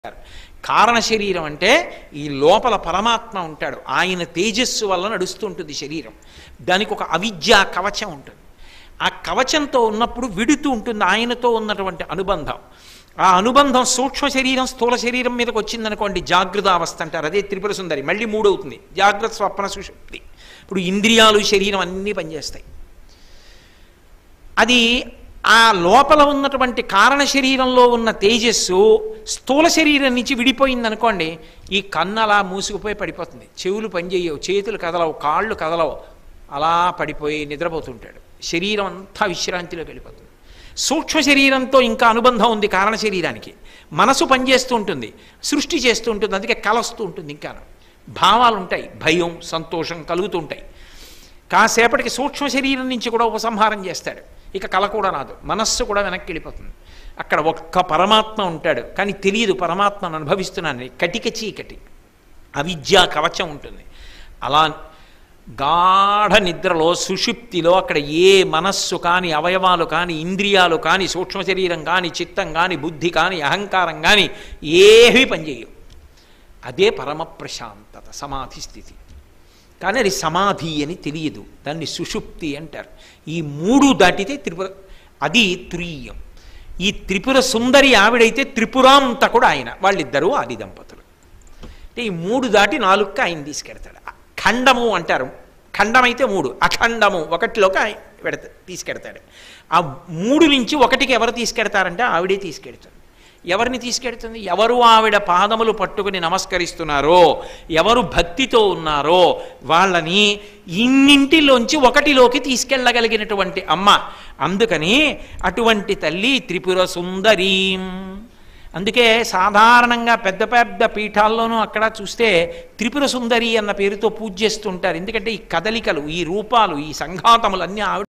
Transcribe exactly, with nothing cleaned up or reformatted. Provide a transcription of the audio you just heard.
కారణ శరీరం అంటే ఈ లోపల పరమాత్మ ఉంటాడు, ఆయన తేజస్సు వల్ల నడుస్తూ ఉంటుంది శరీరం. దానికి ఒక అవిద్యా కవచం ఉంటుంది. ఆ కవచంతో ఉన్నప్పుడు విడుతూ ఉంటుంది ఆయనతో ఉన్నటువంటి అనుబంధం. ఆ అనుబంధం సూక్ష్మ శరీరం స్థూల శరీరం మీదకి వచ్చిందనుకోండి, జాగృతావస్థ అంటారు. అదే త్రిపుర సుందరి. మళ్ళీ మూడవుతుంది జాగ్రత్త స్వప్న సుషుప్తి. ఇప్పుడు ఇంద్రియాలు శరీరం అన్నీ పనిచేస్తాయి. అది ఆ లోపల ఉన్నటువంటి కారణ శరీరంలో ఉన్న తేజస్సు స్థూల శరీరం నుంచి విడిపోయిందనుకోండి, ఈ కన్ను అలా మూసుకుపోయి పడిపోతుంది, చెవులు పనిచేయవు, చేతులు కదలవు, కాళ్ళు కదలవు, అలా పడిపోయి నిద్రపోతుంటాడు. శరీరం అంతా విశ్రాంతిలోకి వెళ్ళిపోతుంది. సూక్ష్మ శరీరంతో ఇంకా అనుబంధం ఉంది కారణ శరీరానికి. మనసు పనిచేస్తూ ఉంటుంది, సృష్టి చేస్తూ ఉంటుంది, అందుకే కలస్తూ ఉంటుంది, ఇంకా భావాలు ఉంటాయి, భయం సంతోషం కలుగుతూ ఉంటాయి. కాసేపటికి సూక్ష్మ శరీరం నుంచి కూడా ఉపసంహారం చేస్తాడు, ఇక కళ కూడా రాదు, మనస్సు కూడా వెనక్కి వెళ్ళిపోతుంది. అక్కడ ఒక్క పరమాత్మ ఉంటాడు, కానీ తెలియదు పరమాత్మను అనుభవిస్తున్నానని. కటిక చీకటి అవిద్యా కవచం ఉంటుంది. అలా గాఢ నిద్రలో సుషుప్తిలో అక్కడ ఏ మనస్సు కానీ అవయవాలు కానీ ఇంద్రియాలు కానీ సూక్ష్మ శరీరం కానీ చిత్తం కానీ బుద్ధి కానీ అహంకారం కానీ ఏవి పనిచేయవు. అదే పరమ ప్రశాంతత, సమాధి స్థితి. కానీ అది సమాధి అని తెలియదు, దాన్ని సుషుప్తి అంటారు. ఈ మూడు దాటితే త్రిపుర, అది తురీయం. ఈ త్రిపుర సుందరి ఆవిడైతే త్రిపురాంతకుడు ఆయన, వాళ్ళిద్దరూ ఆది దంపతులు. అంటే ఈ మూడు దాటి నాలుగుకి ఆయన తీసుకెడతాడు. ఖండము అంటారు, ఖండం అయితే మూడు, అఖండము ఒకటిలోకి ఆయన పెడతా తీసుకెడతాడు. ఆ మూడు నుంచి ఒకటికి ఎవరు తీసుకెడతారంటే ఆవిడే తీసుకెడతాడు. ఎవరిని తీసుకెడుతుంది? ఎవరు ఆవిడ పాదములు పట్టుకుని నమస్కరిస్తున్నారో, ఎవరు భక్తితో ఉన్నారో వాళ్ళని ఇన్నింటిలోంచి ఒకటిలోకి తీసుకెళ్ళగలిగినటువంటి అమ్మ. అందుకని అటువంటి తల్లి త్రిపుర సుందరీం. అందుకే సాధారణంగా పెద్ద పెద్ద పీఠాల్లోనూ అక్కడ చూస్తే త్రిపుర సుందరి అన్న పేరుతో పూజ చేస్తుంటారు. ఎందుకంటే ఈ కదలికలు, ఈ రూపాలు, ఈ సంఘాతములు అన్నీ ఆవిడ